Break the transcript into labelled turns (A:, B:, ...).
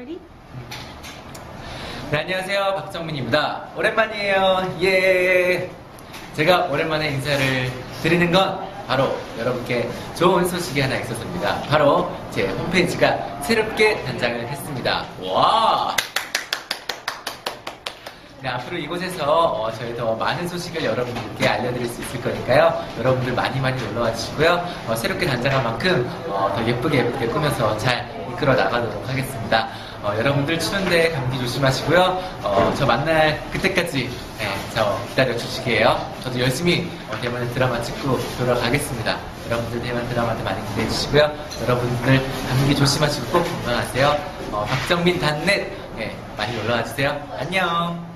A: Ready?
B: 네, 안녕하세요. 박정민입니다. 오랜만이에요. 예. 제가 오랜만에 인사를 드리는 건 바로 여러분께 좋은 소식이 하나 있었습니다. 바로 제 홈페이지가 새롭게 단장을 했습니다. 와! 네, 앞으로 이곳에서 저희 더 많은 소식을 여러분들께 알려드릴 수 있을 거니까요. 여러분들 많이 놀러와 주시고요. 새롭게 단장한 만큼 더 예쁘게 꾸며서 잘 이끌어 나가도록 하겠습니다. 여러분들 추운데 감기 조심하시고요. 저 만날 그때까지 저 기다려 주시게요. 저도 열심히 대만에 드라마 찍고 돌아가겠습니다. 여러분들 대만 드라마도 많이 기대해 주시고요. 여러분들 감기 조심하시고 꼭 건강하세요. 박정민 단넷 많이 놀러와 주세요. 안녕.